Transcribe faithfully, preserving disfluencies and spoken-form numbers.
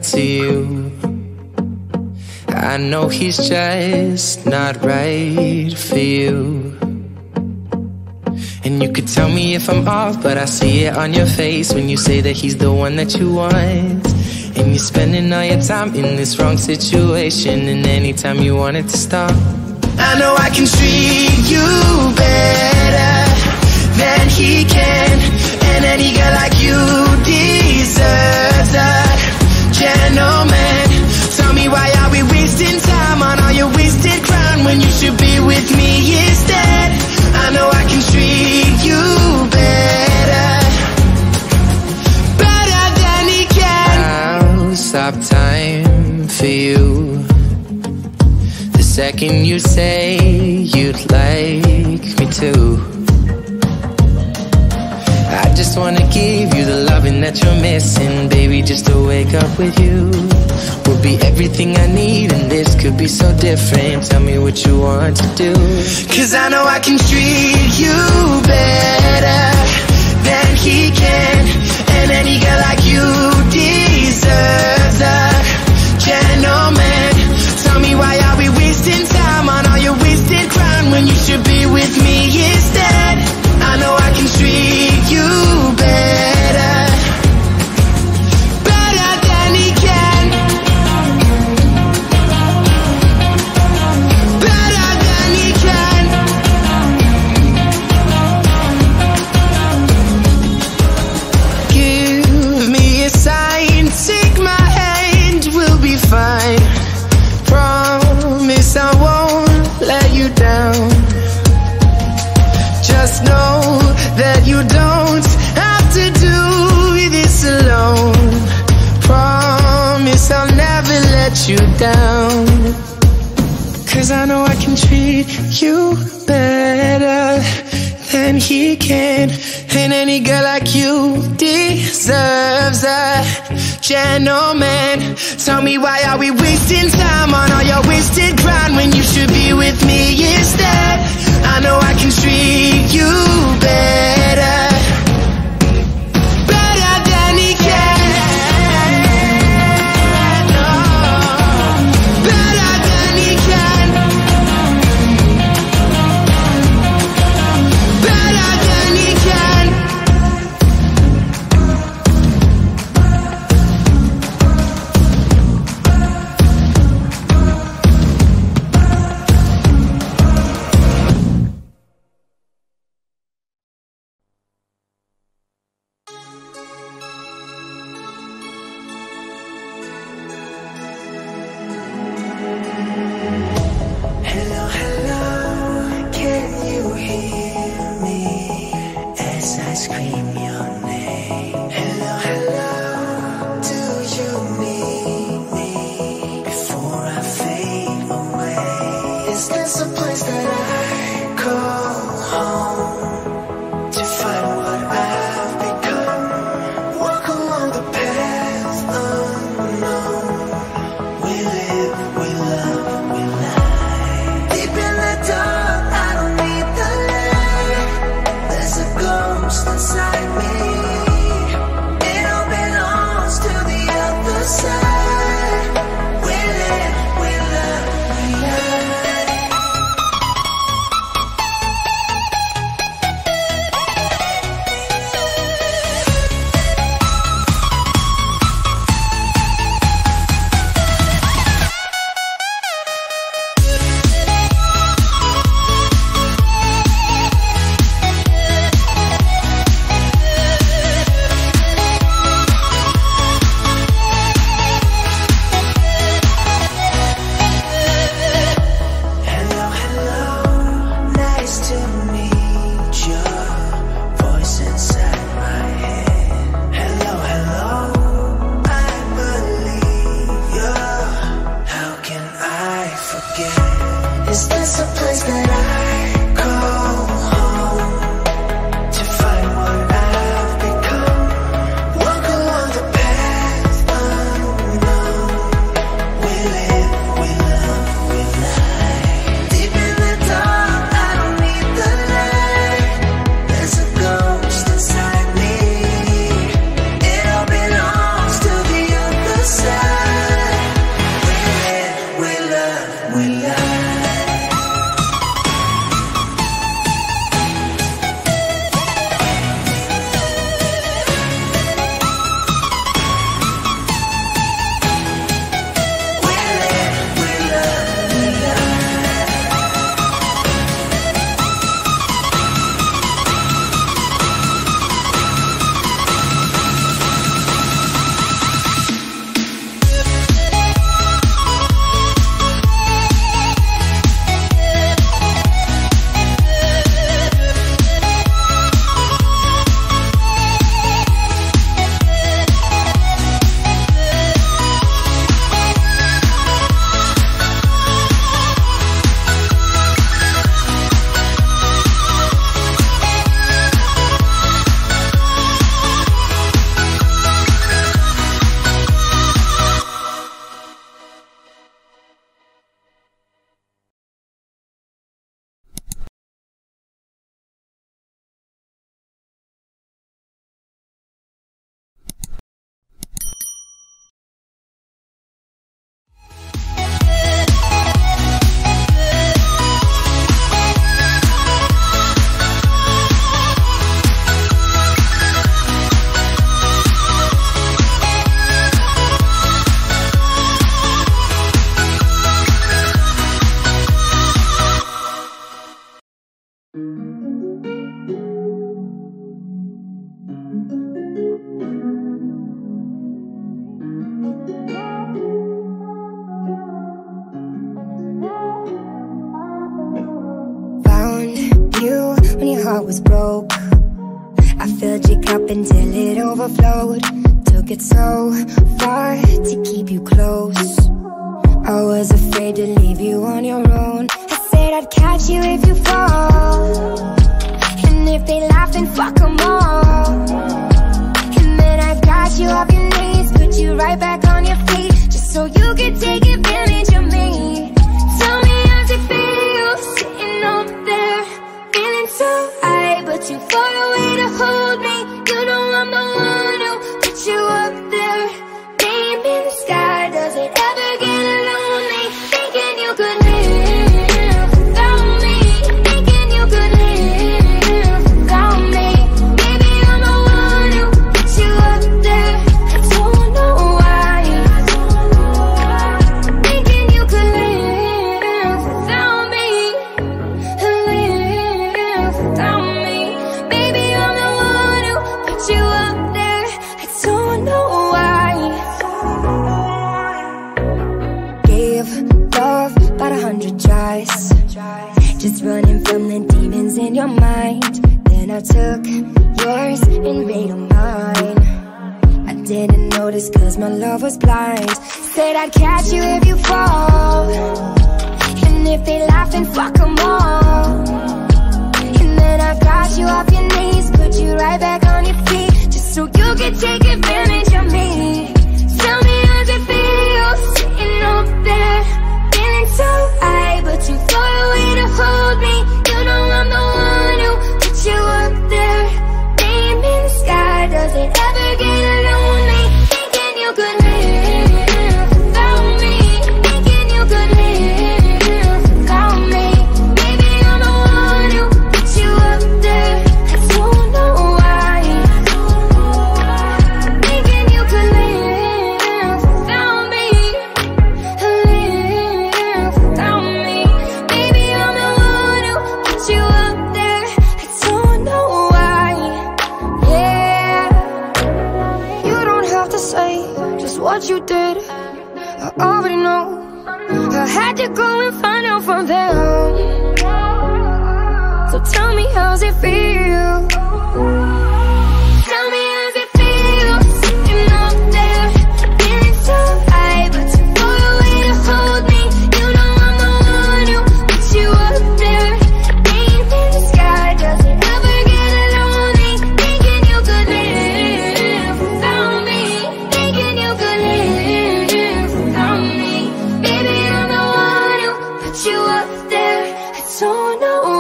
to you. I know he's just not right for you. And you could tell me if I'm off, but I see it on your face when you say that he's the one that you want. And you're spending all your time in this wrong situation, and anytime you want it to stop. I know I can treat you better than he can, and any girl like you deserves a gentleman. Tell me, why are we wasting time on all your wasted crown when you should be with me instead? I know I can treat you better, better than he can. I'll stop time for you the second you say you'd like me to. I just wanna give you the loving that you're missing, baby. Just to wake up with you would be everything I need, and this could be so different. Tell me what you want to do, 'cause I know I can treat you better than he can, and any girl like you deserves a gentleman. Tell me, why are we wasting time on all your wasted crown when you should be with me instead? I know I can treat you better, better than he can, better than he can. Give me a sign, take my hand, we'll be fine. Promise I won't let you down. Just know that you don't have to do this alone. Promise I'll never let you down, 'cause I know I can treat you better than he can, and any girl like you deserves a gentleman. Tell me, why are we wasting time on all your wasted grind when you should be with me instead? I know I can treat you better, better than he can, oh, better than he can, better than he can. Side heart was broke. I filled your cup until it overflowed. Took it so far to keep you close. I was afraid to leave you on your own. I said I'd catch you if you fall, and if they laugh then fuck them all. And then I got you off your knees, put you right back on your feet, just so you could take advantage of me. Tell me how's it feel, sitting up there, feeling so high, but too far away to hold me. You know I'm the one who put you up there. Name in the sky, does it ever get lonely? Thinking you could live without me, thinking you could live without me. Maybe I'm the one who put you up there. I don't know why. Thinking you could live without me, live without me. Baby, I'm the one who put you up there. I don't know why. Gave love about a hundred tries, just running from the demons in your mind. Then I took yours and made them mine. I didn't notice cause my love was blind. Said I'd catch you if you fall, and if they laugh then fuck them all. And then I got you off your knees, put you right back on your feet, just so you could take advantage of me. Tell me how's it feel, sitting up there, feeling so high, but too far away to hold me. You know I'm the one who put you up there. Name in the sky, does it ever get lonely? Thinking you could live without me, thinking you could live without me. Maybe I'm the one who put you up there. I don't know why. Thinking you could live without me, live without me. Maybe I'm the one who put you up there. I don't know why. Yeah, you don't have to say just what you did, I already know. I had to go and find out from them. So tell me how's it feel. Tell me how's it feel, sitting up there, feeling so high, but too far away to hold me. You know I'm the one who put you up there. Name in the sky, does it ever get lonely? Thinking you could live without me, thinking you could live without me. Baby, I'm the one who put you up there. I don't know